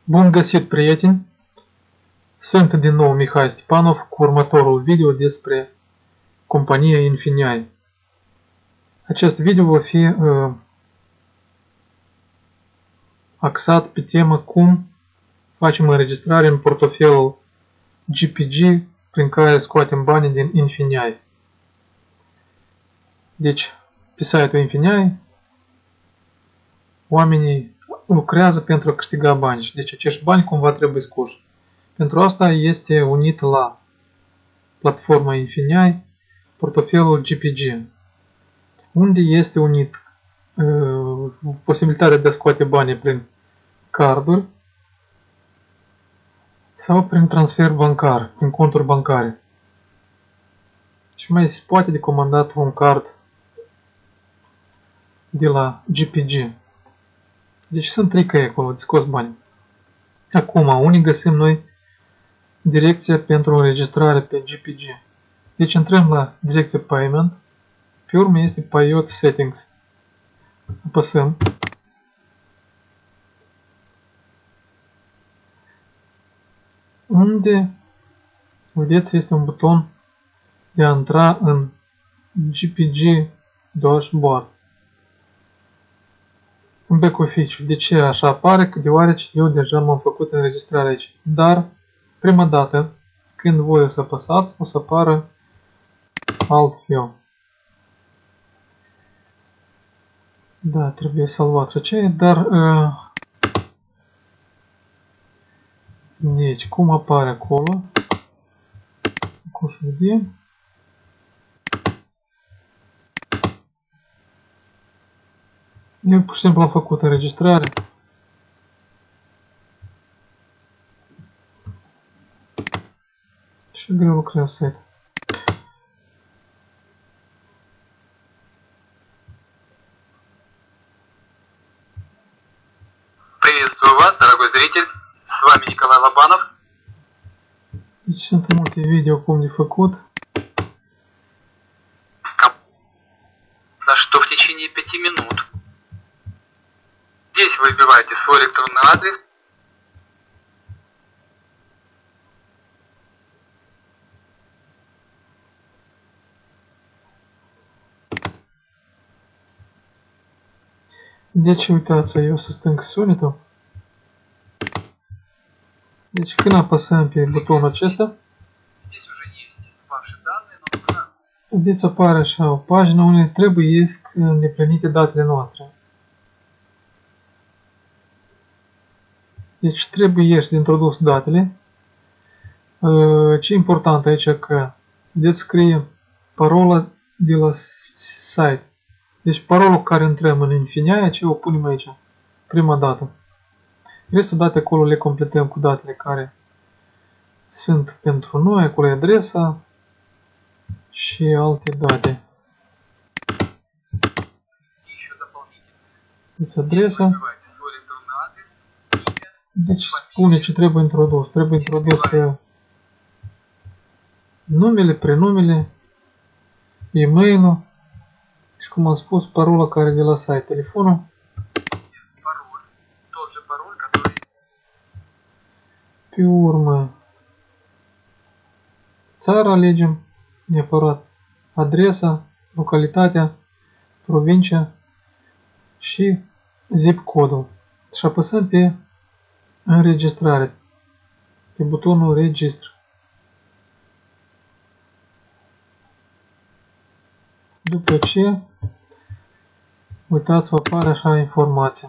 Bun găsit, prieteni! Sunt din nou Mihai Stepanov cu următorul video despre compania Infiniai. Acest video va fi axat pe tema cum facem înregistrare în portofelul GPG prin care scoatem banii din Infiniai. Deci, pe site-ul Infiniai, oamenii lucrează pentru a câștiga bani. Deci acești bani cumva trebuie scoși. Pentru asta este unit la platforma Infiniai portofelul GPG, unde este unit posibilitatea de a scoate banii prin carduri sau prin transfer bancar, prin conturi bancare. Și mai se poate de comandat un card de la GPG. Deci sunt trei căi acolo de scos bani. Acum, unde găsim noi direcția pentru înregistrare pe GPG? Deci intrăm la direcția Payment, pe urmă este Payout Settings. Apăsăm. Unde, vedeți, este un buton de a intra în GPG Dashboard. În back office. De ce așa apare? Deoarece eu deja m-am făcut înregistrare aici. Dar, prima dată, când voi o să apăsați, o să apară altfel. Da, trebuie salvat aceea, dar... Deci, cum apare acolo? Acum să vedem. Eu pur și simplu am făcut înregistrare. Și greu lucrează site. Приветствую вас, дорогой зритель. С вами Николай Лобанов. Deci sunt multe video cum de făcut. На что в течение 5 минут. Здесь вы вбиваете свой электронный адрес. Deci uitați-vă, eu să stâng sunetul. Deci când apăsăm pe butonul acesta, vedeți apare așa o pagină unde trebuie îndeplinite datele noastre. Deci trebuie de introdus datele. Ce e important aici că vedeți scrie parola de la site. Deci parolul care intrăm în Infiniai, aceea o punem aici, prima dată. Restul date acolo le completăm cu datele care sunt pentru noi, acolo e adresa și alte date. Deci adresa. Deci spune ce trebuie introdus. Trebuie introdus numele, prenumele, e-mail-ul și, cum am spus, parola care e de la site, telefonul. Pe urmă, țara alegem, neapărat adresa, localitatea, provincia și zip codul. Și apăsăm pe înregistrare, pe butonul registră. După ce, uitați-vă, apare așa informația,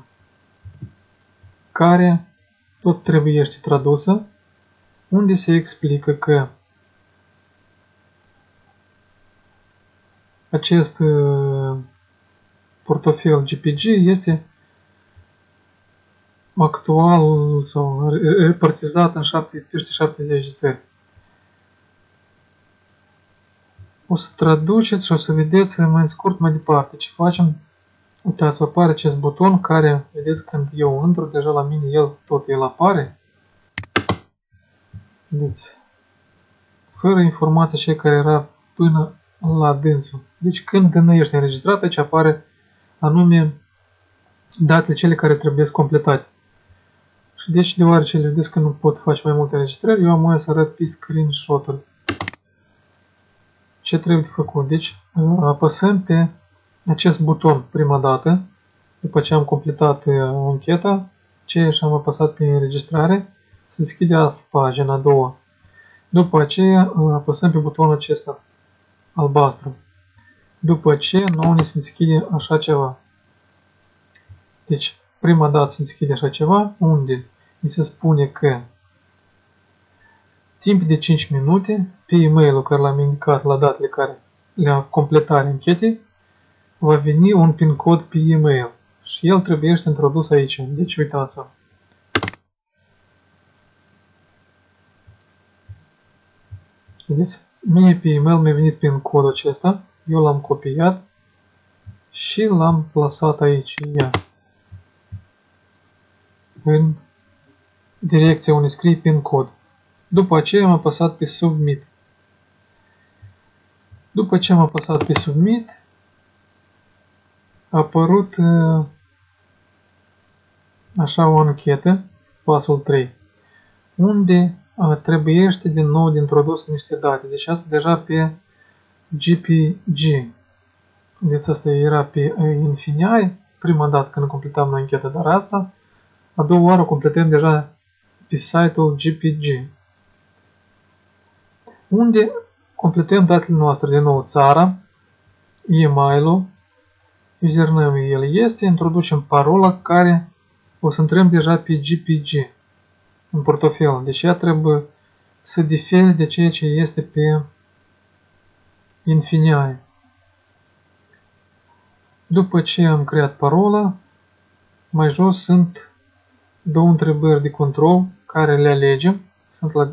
care tot trebuie tradusă, unde se explică că acest portofel GPG este actual sau repartizat în peste 70 de țări. O să traduceți și o să vedeți mai scurt mai departe ce facem. Uitați, apare acest buton care, vedeți, când eu intru, deja la mine el apare. Vedeți, fără informația cea care era până la dânsul. Deci când ești înregistrat, aici apare anume datele cele care trebuie completate. Și Și deci, deoarece le vedeți că nu pot face mai multe înregistrări, eu am voie să arăt pe screenshot-uri. Ce trebuie de făcut? Deci, apăsăm pe acest buton prima dată, după ce am completat ancheta, și am apăsat pe înregistrare, se deschide asta pagina a doua. După aceea apăsăm pe butonul acesta, albastru. După aceea, nouă ne se deschide așa ceva. Deci, prima dată se deschide așa ceva, unde ni se spune că timp de 5 minute, pe e-mail-ul care l-am indicat la datele care le-am completat anchetei, va veni un PIN cod pe e-mail și el trebuie să introdus aici. Deci, uitați-vă. Vedeți? Mie pe e-mail mi-a venit PIN codul acesta, eu l-am copiat și l-am plasat aici, în direcția unde scrie PIN cod. După aceea am apăsat pe Submit. După ce am apăsat pe Submit, a apărut așa o anchetă, pasul 3, unde trebuiește din nou de introdus niște date. Deci asta deja pe GPG. Deci asta era pe Infinii, prima dată când completam ancheta, dar asta a doua oară completăm deja pe site-ul GPG, unde completăm datele noastre din nou, țara, e-mail-ul, username-ul el este, introducem parola care o să intrăm deja pe GPG, în portofel. Deci ea trebuie să difere de ceea ce este pe Infinii. După ce am creat parola, mai jos sunt două întrebări de control care le alegem. Sunt la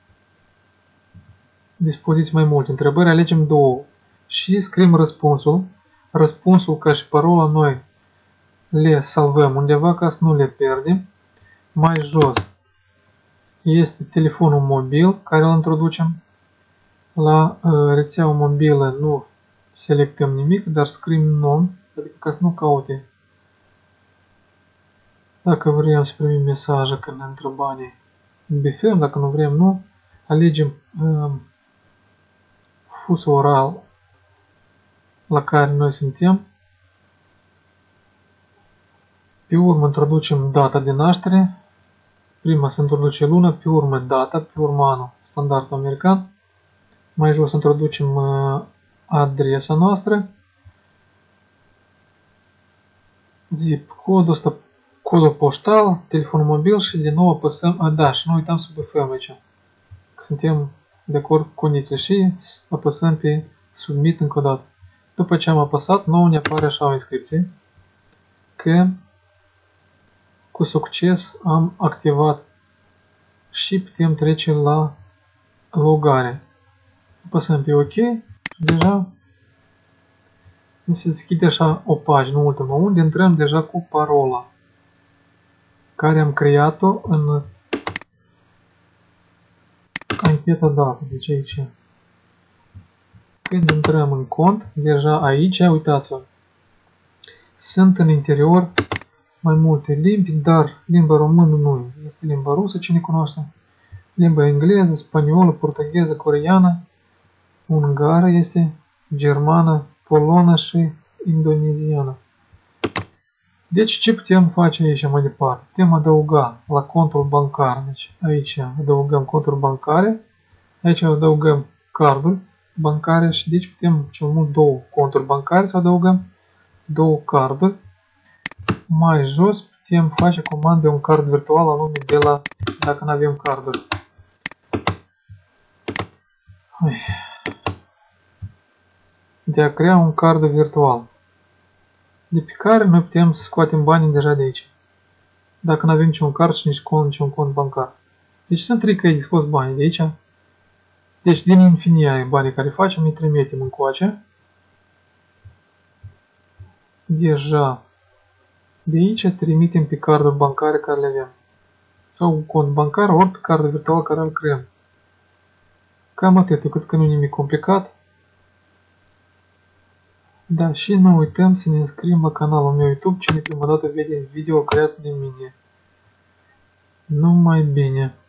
dispoziție mai multe întrebări, alegem două și scriem răspunsul. Răspunsul ca și parola noi le salvăm undeva ca să nu le pierdem. Mai jos este telefonul mobil care îl introducem. La rețeaua mobilă nu selectăm nimic, dar scriem non, adică ca să nu caute. Dacă vrem să primim mesaje când ne întrebare, bifăm, dacă nu vrem, nu. Alegem fusul oral la care noi suntem. Pe urmă introducem data de naștere. Prima se introduce luna, pe urmă data, pe urmă anul, standard american. Mai jos introducem adresa noastră. Zip codul ăsta, codul poștal, telefonul mobil și din nou apăsăm, da, și nu uităm să bifăm aici. Suntem de acord cu condiții și apăsăm pe Submit încă o dată. După ce am apăsat, nou ne apare așa o inscripție că cu succes am activat și putem trece la logare. Apăsăm pe OK și deja ne se deschide așa o pagină ultimă unde intrăm deja cu parola care am creat-o în ancheta dată. Deci aici. Când intrăm în cont, deja aici, uitați-vă, sunt în interior mai multe limbi, dar limba română nu este limba rusă, cine cunoaște. Limba engleză, spaniolă, portugheză, coreeană, ungară este, germană, polonă și indoneziană. Deci ce putem face aici mai departe? Putem adăuga la contul bancar. Deci aici adăugăm conturi bancare, aici adăugăm carduri bancare și deci putem cel mult două conturi bancare să adăugăm, două carduri. Mai jos putem face comandă de un card virtual anume de la, dacă nu avem carduri. De a crea un card virtual, de pe care noi putem să scoatem banii deja de aici. Dacă nu avem niciun card și nici un cont bancar. Deci sunt trei căi de scos banii de aici. Deci din Infinii banii care facem, îi trimitem încoace. Deja de aici trimitem pe cardul bancare care le avem. Sau un cont bancar, ori pe cardul virtual care îl creăm. Cam atât, cât că nu e nimic complicat. Da, și nu uităm să ne înscriem la canalul meu YouTube cine prima dată vede video creat de mine. Nu mai bine.